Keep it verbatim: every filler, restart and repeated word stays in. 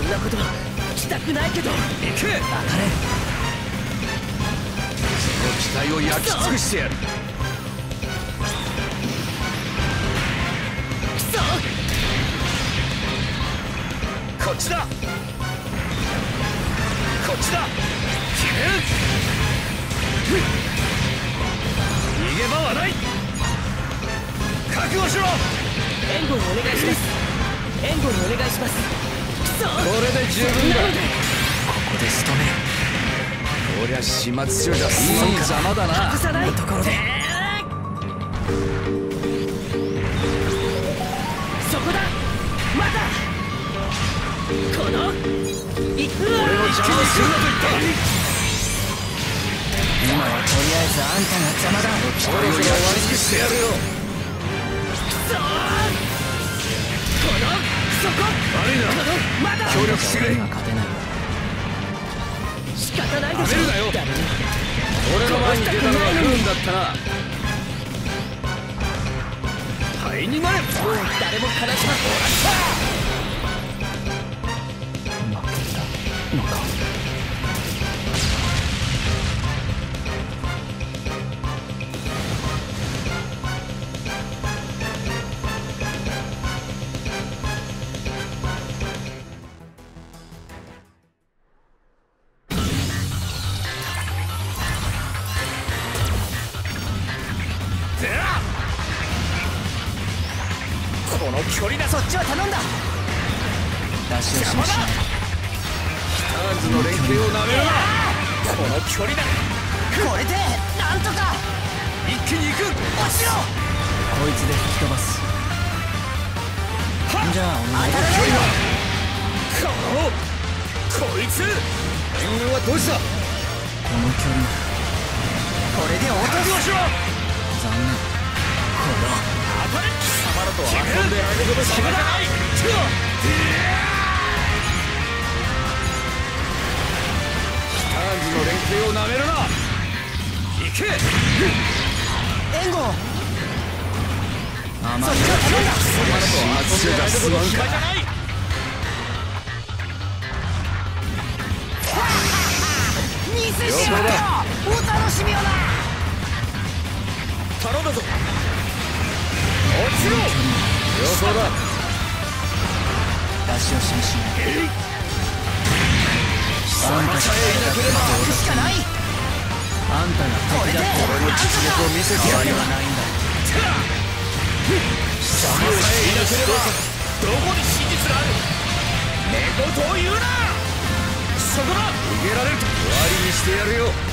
んなことしたくないけど。行け。当たれ。その機体を焼き尽くしてやる。くそ。こっちだ。こっちだ。逃げ場はない。覚悟しろ。援護をお願いします。援護をお願いします。くそ。これで十分だ。ここで仕留める。こりゃ始末書じゃいい邪魔だな。隠さないところで。そこだ。まだ。この。俺を邪魔するなと言った。今はとりあえずあんたが邪魔だ。それを終わりにしてやるよ。くそー。このそこ悪いな。このまだ協力してくれ。勝てない。仕方ないでしょ。なめるなよ。俺の前に出たのは不運だったな。灰になれ。もう誰も悲しまん。負けたのか。この距離だ。そっちは頼んだ。出し惜しみしない。ヒターンズの連携をなめるな。この距離だ。これでなんとか一気に行く。落ちろ。こいつで吹き飛ばす。じゃあお前の距離はこのこいつ援軍はどうした。この距離これで落とす。残念。この当たれ。貴様らと遊んでやるほど暇じゃない。ヒターンズの連携をなめるな。行け。援護。あまり貴様らと遊んでやるほど暇じゃない。見せしめろ。お楽しみをな。頼んだぞ。落ちろ。予想だ。出し惜しみしない。貴様さえいなければ行くしかない。あんたが敵だって俺の実力を見せてやる。はないんだ。貴様さえいなければどこに真実がある。寝言を言うな。そこだ。逃げられると終わりにしてやるよ。